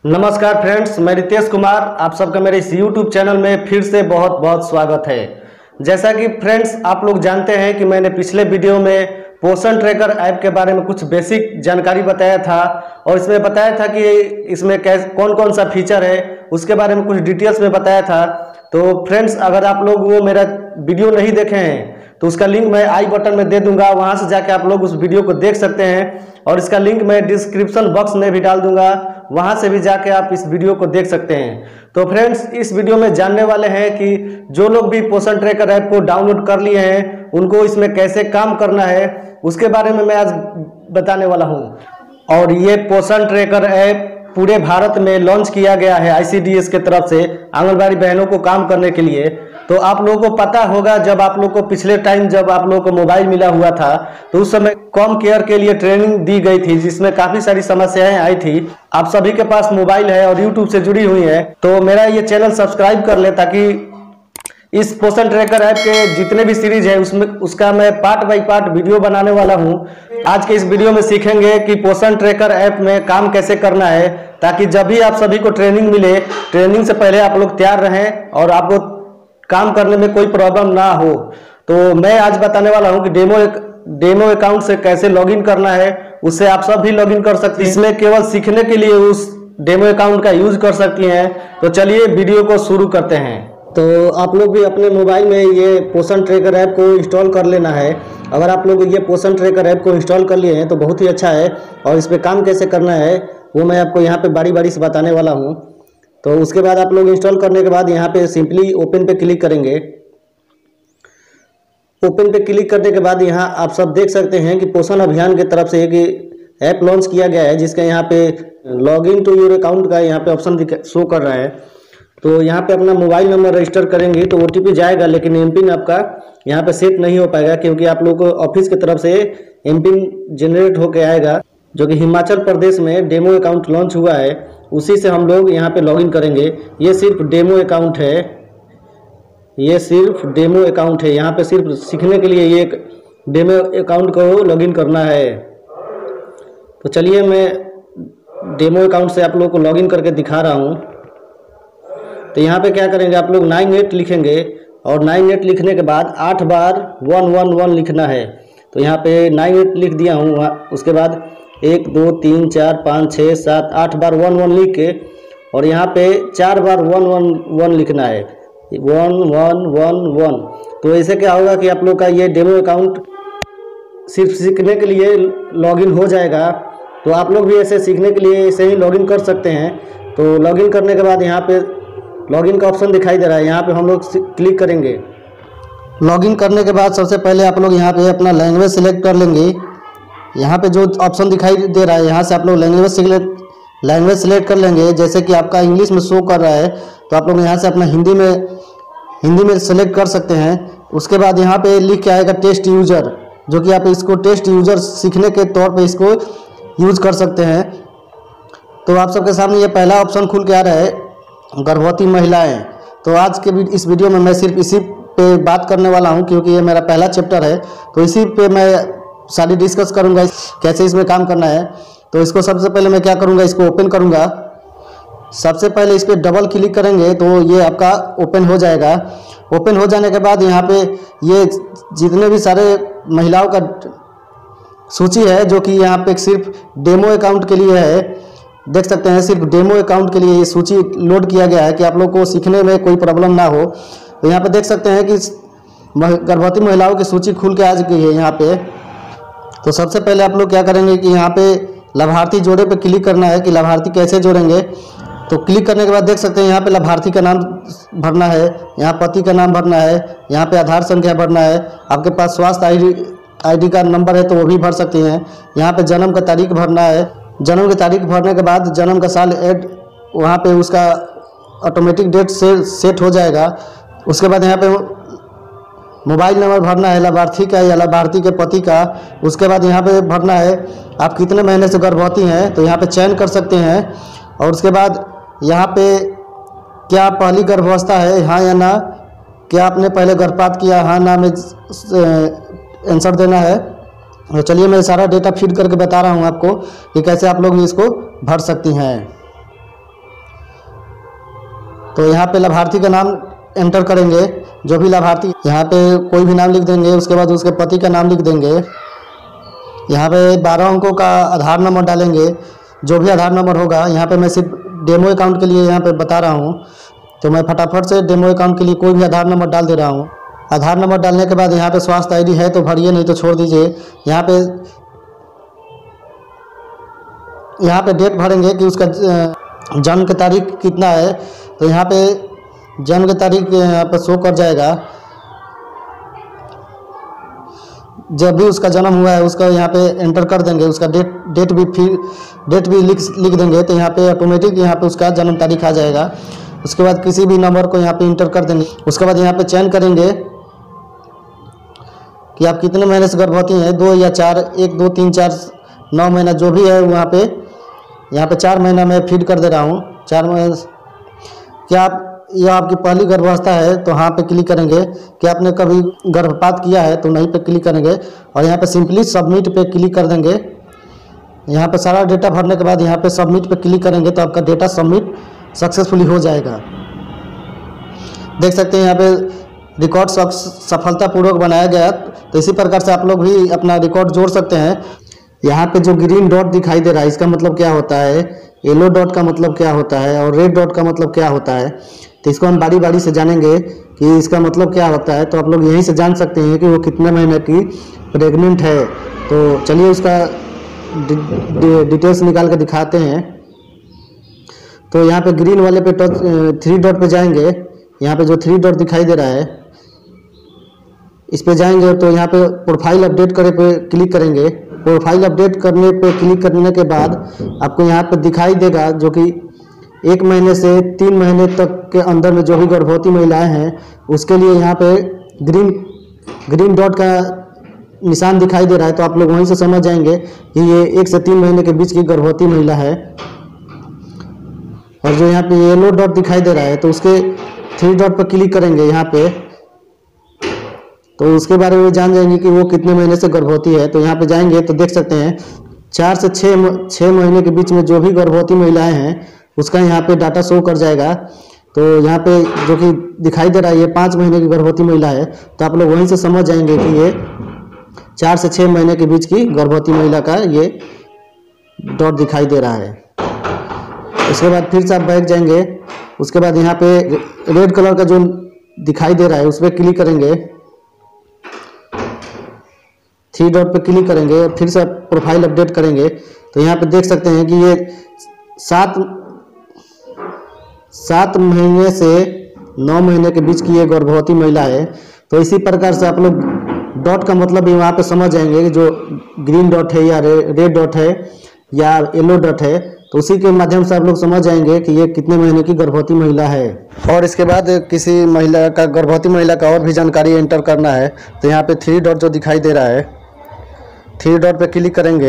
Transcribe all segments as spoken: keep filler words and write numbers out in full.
नमस्कार फ्रेंड्स, मैं रितेश कुमार। आप सबका मेरे इस यूट्यूब चैनल में फिर से बहुत बहुत स्वागत है। जैसा कि फ्रेंड्स आप लोग जानते हैं कि मैंने पिछले वीडियो में पोषण ट्रैकर ऐप के बारे में कुछ बेसिक जानकारी बताया था और इसमें बताया था कि इसमें कैसे कौन कौन सा फीचर है उसके बारे में कुछ डिटेल्स में बताया था। तो फ्रेंड्स अगर आप लोग वो मेरा वीडियो नहीं देखे हैं तो उसका लिंक मैं आई बटन में दे दूंगा, वहां से जाके आप लोग उस वीडियो को देख सकते हैं और इसका लिंक मैं डिस्क्रिप्शन बॉक्स में भी डाल दूंगा, वहां से भी जाके आप इस वीडियो को देख सकते हैं। तो फ्रेंड्स इस वीडियो में जानने वाले हैं कि जो लोग भी पोषण ट्रैकर ऐप को डाउनलोड कर लिए हैं उनको इसमें कैसे काम करना है उसके बारे में मैं आज बताने वाला हूं। और ये पोषण ट्रैकर ऐप पूरे भारत में लॉन्च किया गया है आई सी डी एस के तरफ से आंगनबाड़ी बहनों को काम करने के लिए। तो आप लोगों को पता होगा जब आप लोगों को पिछले टाइम जब आप लोगों को मोबाइल मिला हुआ था तो उस समय कॉम केयर के लिए ट्रेनिंग दी गई थी जिसमें काफी सारी समस्याएं आई थी। आप सभी के पास मोबाइल है और यूट्यूब से जुड़ी हुई है तो मेरा ये चैनल सब्सक्राइब कर ले ताकि इस पोषण ट्रैकर ऐप के जितने भी सीरीज है उसमें उसका मैं पार्ट बाय पार्ट वीडियो बनाने वाला हूं। आज के इस वीडियो में सीखेंगे कि पोषण ट्रैकर ऐप में काम कैसे करना है ताकि जब भी आप सभी को ट्रेनिंग मिले, ट्रेनिंग से पहले आप लोग तैयार रहें और आपको काम करने में कोई प्रॉब्लम ना हो। तो मैं आज बताने वाला हूं कि डेमो एक डेमो अकाउंट से कैसे लॉगिन करना है, उससे आप सब भी लॉगिन कर सकते हैं। इसमें केवल सीखने के लिए उस डेमो अकाउंट का यूज कर सकती हैं। तो चलिए वीडियो को शुरू करते हैं। तो आप लोग भी अपने मोबाइल में ये पोषण ट्रैकर ऐप को इंस्टॉल कर लेना है। अगर आप लोग ये पोषण ट्रैकर ऐप को इंस्टॉल कर लिए हैं तो बहुत ही अच्छा है और इस पर काम कैसे करना है वो मैं आपको यहाँ पे बारी बारी से बताने वाला हूँ। तो उसके बाद आप लोग इंस्टॉल करने के बाद यहाँ पे सिंपली ओपन पे क्लिक करेंगे। ओपन पे क्लिक करने के बाद यहाँ आप सब देख सकते हैं कि पोषण अभियान की तरफ से एक ऐप लॉन्च किया गया है जिसका यहाँ पे log in to your account का यहाँ पे ऑप्शन शो कर रहा है। तो यहाँ पे अपना मोबाइल नंबर रजिस्टर करेंगे तो ओ टी पी जाएगा, लेकिन एम पिन आपका यहाँ पे सेट नहीं हो पाएगा क्योंकि आप लोग को ऑफिस की तरफ से एम पिन जनरेट होके आएगा जो कि हिमाचल प्रदेश में डेमो अकाउंट लॉन्च हुआ है, उसी से हम लोग यहाँ पे लॉगिन करेंगे। ये सिर्फ डेमो अकाउंट है, ये सिर्फ डेमो अकाउंट है। यहाँ पे सिर्फ सीखने के लिए ये एक डेमो अकाउंट को लॉगिन करना है। तो चलिए मैं डेमो अकाउंट से आप लोग को लॉगिन करके दिखा रहा हूँ। तो यहाँ पे क्या करेंगे, आप लोग नाइन एट लिखेंगे और नाइन एट लिखने के बाद आठ बार वन वन वन लिखना है। तो यहाँ पे नाइन एट लिख दिया हूँ। उसके बाद एक दो तीन चार पाँच छः सात आठ बार वन वन लिख के और यहाँ पे चार बार वन वन वन लिखना है, वन वन वन वन। तो ऐसे क्या होगा कि आप लोग का ये डेमो अकाउंट सिर्फ सीखने के लिए लॉगिन हो जाएगा। तो आप लोग भी ऐसे सीखने के लिए ऐसे ही लॉगिन कर सकते हैं। तो लॉगिन करने के बाद यहाँ पे लॉगिन का ऑप्शन दिखाई दे रहा है, यहाँ पे हम लोग क्लिक करेंगे। लॉगिन करने के बाद सबसे पहले आप लोग यहाँ पे अपना लैंग्वेज सिलेक्ट कर लेंगे। यहाँ पे जो ऑप्शन दिखाई दे रहा है यहाँ से आप लोग लैंग्वेज सिलेक्ट लैंग्वेज सिलेक्ट कर लेंगे। जैसे कि आपका इंग्लिश में शो कर रहा है तो आप लोग यहाँ से अपना हिंदी में हिंदी में सिलेक्ट कर सकते हैं। उसके बाद यहाँ पे लिख के आएगा टेस्ट यूजर, जो कि आप इसको टेस्ट यूजर सीखने के तौर पर इसको यूज कर सकते हैं। तो आप सबके सामने ये पहला ऑप्शन खुल के आ रहा है, गर्भवती महिलाएं। तो आज के इस वीडियो में मैं सिर्फ इसी पे बात करने वाला हूं क्योंकि ये मेरा पहला चैप्टर है। तो इसी पे मैं सारी डिस्कस करूंगा कैसे इसमें काम करना है। तो इसको सबसे पहले मैं क्या करूंगा, इसको ओपन करूंगा। सबसे पहले इस पर डबल क्लिक करेंगे तो ये आपका ओपन हो जाएगा। ओपन हो जाने के बाद यहाँ पे ये जितने भी सारे महिलाओं का सूची है जो कि यहाँ पे सिर्फ डेमो अकाउंट के लिए है, देख सकते हैं सिर्फ डेमो अकाउंट के लिए ये सूची लोड किया गया है कि आप लोग को सीखने में कोई प्रॉब्लम ना हो। तो यहाँ पे देख सकते हैं कि गर्भवती महिलाओं की सूची खुल के आ गई है यहाँ पे। तो सबसे पहले आप लोग क्या करेंगे कि यहाँ पे लाभार्थी जोड़े पे क्लिक करना है कि लाभार्थी कैसे जोड़ेंगे। तो क्लिक करने के बाद देख सकते हैं यहाँ पे लाभार्थी का नाम भरना है, यहाँ पति का नाम भरना है, यहाँ पे आधार संख्या भरना है, आपके पास स्वास्थ्य आई डी आई डी का नंबर है तो वो भी भर सकते हैं। यहाँ पे जन्म का तारीख भरना है, जन्म की तारीख भरने के बाद जन्म का साल ऐड वहाँ पे उसका ऑटोमेटिक डेट से सेट हो जाएगा। उसके बाद यहाँ पे मोबाइल नंबर भरना है लाभार्थी का या लाभार्थी के पति का। उसके बाद यहाँ पे भरना है आप कितने महीने से गर्भवती हैं, तो यहाँ पे चयन कर सकते हैं। और उसके बाद यहाँ पे क्या पहली गर्भावस्था है, हाँ या ना, क्या आपने पहले गर्भपात किया, हाँ ना में आंसर देना है। तो चलिए मैं सारा डेटा फीड करके बता रहा हूँ आपको कि कैसे आप लोग इसको भर सकती हैं। तो यहाँ पे लाभार्थी का नाम एंटर करेंगे, जो भी लाभार्थी, यहाँ पे कोई भी नाम लिख देंगे। उसके बाद उसके पति का नाम लिख देंगे। यहाँ पे बारह अंकों का आधार नंबर डालेंगे, जो भी आधार नंबर होगा। यहाँ पे मैं सिर्फ डेमो अकाउंट के लिए यहाँ पे बता रहा हूँ, तो मैं फटाफट से डेमो अकाउंट के लिए कोई भी आधार नंबर डाल दे रहा हूँ। आधार नंबर डालने के बाद यहाँ पे स्वास्थ्य आईडी है तो भरिए, नहीं तो छोड़ दीजिए। यहाँ पे यहाँ पे डेट भरेंगे कि उसका जन्म की तारीख कितना है, तो यहाँ पे जन्म की तारीख यहाँ पे शो कर जाएगा। जब भी उसका जन्म हुआ है उसका यहाँ पे एंटर कर देंगे। उसका डेट डेट भी फिर डेट भी लिख लिख देंगे, तो यहाँ पे ऑटोमेटिक यहाँ पे उसका जन्म तारीख आ जाएगा। उसके बाद किसी भी नंबर को यहाँ पे इंटर कर देंगे। उसके बाद यहाँ पे चयन करेंगे कि आप कितने महीने से गर्भवती हैं, दो या चार, एक दो तीन चार नौ महीना जो भी है वहाँ पे। यहाँ पे चार महीना मैं फीड कर दे रहा हूँ। चार महीने क्या आप यह आपकी पहली गर्भावस्था है तो हाँ पे क्लिक करेंगे। कि आपने कभी गर्भपात किया है तो नहीं पे क्लिक करेंगे, और यहाँ पे सिंपली सबमिट पे क्लिक कर देंगे। यहाँ पे सारा डेटा भरने के बाद यहाँ पे सबमिट पे क्लिक करेंगे तो आपका डेटा सबमिट सक्सेसफुली हो जाएगा। देख सकते हैं यहाँ पे रिकॉर्ड सफलतापूर्वक बनाया गया। तो इसी प्रकार से आप लोग भी अपना रिकॉर्ड जोड़ सकते हैं। यहाँ पे जो ग्रीन डॉट दिखाई दे रहा है इसका मतलब क्या होता है, येलो डॉट का मतलब क्या होता है, और रेड डॉट का मतलब क्या होता है, तो इसको हम बारी बारी से जानेंगे कि इसका मतलब क्या होता है। तो आप लोग यहीं से जान सकते हैं कि वो कितने महीने की प्रेग्नेंट है। तो चलिए उसका डि, डि, डिटेल्स निकाल के दिखाते हैं। तो यहाँ पे ग्रीन वाले पे टच थ्री डॉट पे जाएंगे। यहाँ पे जो थ्री डॉट दिखाई दे रहा है इस पे जाएंगे, तो यहाँ पे प्रोफाइल अपडेट करे पे क्लिक करेंगे। प्रोफाइल अपडेट करने पे क्लिक करने के बाद आपको यहाँ पे दिखाई देगा जो कि एक महीने से तीन महीने तक के अंदर में जो भी गर्भवती महिलाएं हैं उसके लिए यहाँ पे ग्रीन ग्रीन डॉट का निशान दिखाई दे रहा है। तो आप लोग वहीं से समझ जाएंगे कि ये एक से तीन महीने के बीच की गर्भवती महिला है। और जो यहाँ पे येलो डॉट दिखाई दे रहा है तो उसके थ्री डॉट पर क्लिक करेंगे यहाँ पे, तो उसके बारे में जान जाएंगे कि वो कितने महीने से गर्भवती है। तो यहाँ पे जाएंगे तो देख सकते हैं चार से छः छः महीने के बीच में जो भी गर्भवती महिलाएं हैं उसका यहाँ पे डाटा शो कर जाएगा। तो यहाँ पे जो कि दिखाई दे रहा है ये पाँच महीने की गर्भवती महिला है, तो आप लोग वहीं से समझ जाएंगे कि ये चार से छः महीने के बीच की गर्भवती महिला का ये डॉट दिखाई दे रहा है। उसके बाद फिर से आप बैठ जाएंगे। उसके बाद यहाँ पे रेड कलर का जो दिखाई दे रहा है उस पर क्लिक करेंगे, थ्री डॉट पे क्लिक करेंगे, फिर से प्रोफाइल अपडेट करेंगे। तो यहाँ पे देख सकते हैं कि ये सात सात महीने से नौ महीने के बीच की ये गर्भवती महिला है। तो इसी प्रकार से आप लोग डॉट का मतलब भी वहाँ पे समझ जाएंगे कि जो ग्रीन डॉट है या रे, रेड डॉट है या येलो डॉट है, तो उसी के माध्यम से आप लोग समझ जाएंगे कि ये कितने महीने की गर्भवती महिला है। और इसके बाद किसी महिला का गर्भवती महिला का और भी जानकारी एंटर करना है तो यहाँ पे थ्री डॉट जो दिखाई दे रहा है, थ्री डॉट पे क्लिक करेंगे।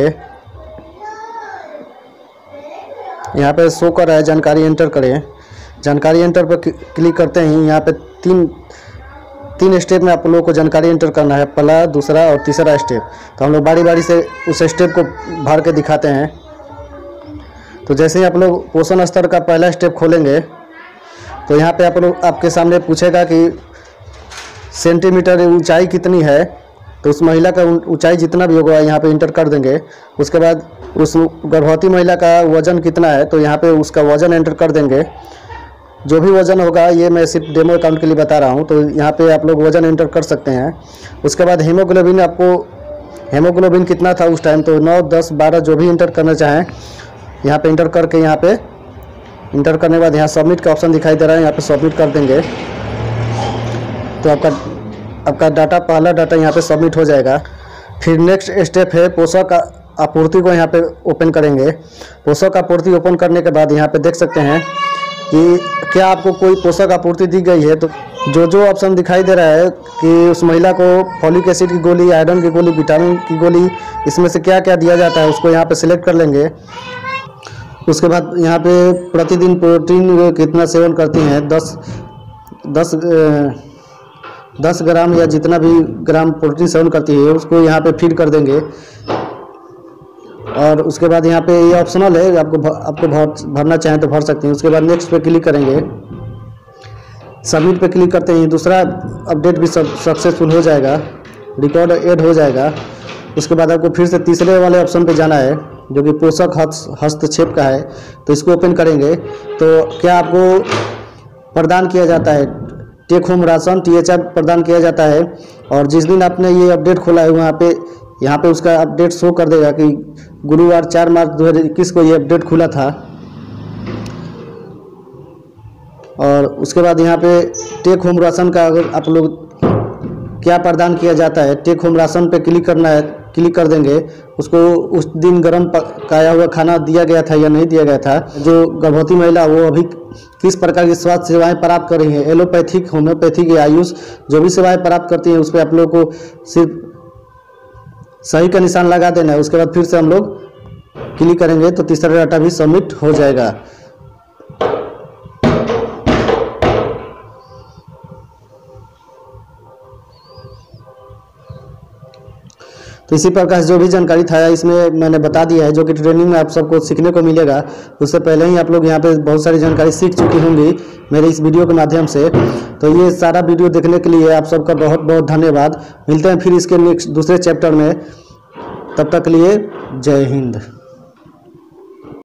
यहाँ पे शो कर रहा है जानकारी एंटर करें। जानकारी एंटर पर क्लिक करते ही यहाँ पे तीन तीन स्टेप में आप लोगों को जानकारी एंटर करना है, पहला, दूसरा और तीसरा स्टेप। तो हम लोग बारी बारी से उस स्टेप को भर के दिखाते हैं। तो जैसे ही आप लोग पोषण स्तर का पहला स्टेप खोलेंगे तो यहाँ पे आप लोग आपके सामने पूछेगा कि सेंटीमीटर ऊंचाई कितनी है। तो उस महिला का ऊंचाई जितना भी होगा यहाँ पे इंटर कर देंगे। उसके बाद उस गर्भवती महिला का वजन कितना है तो यहाँ पे उसका वजन एंटर कर देंगे। जो भी वजन होगा, ये मैं सिर्फ डेमो अकाउंट के लिए बता रहा हूँ, तो यहाँ पे आप लोग वजन एंटर कर सकते हैं। उसके बाद हीमोग्लोबिन, आपको हीमोग्लोबिन कितना था उस टाइम, तो नौ, दस, बारह जो भी इंटर करना चाहें यहाँ पे इंटर करके यहाँ पे इंटर करने के बाद यहाँ सबमिट का ऑप्शन दिखाई दे रहा है, यहाँ पे सबमिट कर देंगे। तो आपका आपका डाटा, पहला डाटा यहाँ पे सबमिट हो जाएगा। फिर नेक्स्ट स्टेप है पोषक आपूर्ति को यहाँ पे ओपन करेंगे। पोषक आपूर्ति ओपन करने के बाद यहाँ पे देख सकते हैं कि क्या आपको कोई पोषक आपूर्ति दी गई है। तो जो जो ऑप्शन दिखाई दे रहा है कि उस महिला को फॉलिक एसिड की गोली, आयरन की गोली, विटामिन की गोली, इसमें से क्या क्या दिया जाता है उसको यहाँ पे सिलेक्ट कर लेंगे। उसके बाद यहाँ पे प्रतिदिन प्रोटीन कितना सेवन करती हैं, दस दस दस ग्राम या जितना भी ग्राम प्रोटीन सेवन करती है उसको यहाँ पे फीड कर देंगे। और उसके बाद यहाँ पे ये यह ऑप्शनल है, आपको आपको भर भरना चाहें तो भर सकते हैं। उसके बाद नेक्स्ट पे क्लिक करेंगे। सबमिट पे क्लिक करते ही दूसरा अपडेट भी सब सक्सेसफुल हो जाएगा, रिकॉर्ड ऐड हो जाएगा। उसके बाद आपको फिर से तीसरे वाले ऑप्शन पे जाना है जो कि पोषक हस्तक्षेप का है, तो इसको ओपन करेंगे तो क्या आपको प्रदान किया जाता है take home ration T H R प्रदान किया जाता है। और जिस दिन आपने ये अपडेट खोला है वहाँ पे यहाँ पे उसका अपडेट शो कर देगा कि गुरुवार चार मार्च दो हज़ार इक्कीस को ये अपडेट खुला था। और उसके बाद यहाँ पे टेक होम राशन का अगर आप लोग क्या प्रदान किया जाता है, टेक होम राशन पे क्लिक करना है, क्लिक कर देंगे। उसको उस दिन गर्म पकाया हुआ खाना दिया गया था या नहीं दिया गया था, जो गर्भवती महिला वो अभी किस प्रकार की स्वास्थ्य सेवाएं प्राप्त कर रही हैं, एलोपैथिक होम्योपैथिक या आयुष जो भी सेवाएं प्राप्त करती हैं उस पर आप लोग को सिर्फ सही का निशान लगा देना है। उसके बाद फिर से हम लोग क्लिक करेंगे तो तीसरा डाटा भी सबमिट हो जाएगा। तो इसी प्रकार से जो भी जानकारी था इसमें मैंने बता दिया है, जो कि ट्रेनिंग में आप सबको सीखने को मिलेगा। उससे पहले ही आप लोग यहाँ पे बहुत सारी जानकारी सीख चुकी होंगी मेरे इस वीडियो के माध्यम से। तो ये सारा वीडियो देखने के लिए आप सबका बहुत बहुत धन्यवाद। मिलते हैं फिर इसके नेक्स्ट दूसरे चैप्टर में, तब तक के लिए जय हिंद।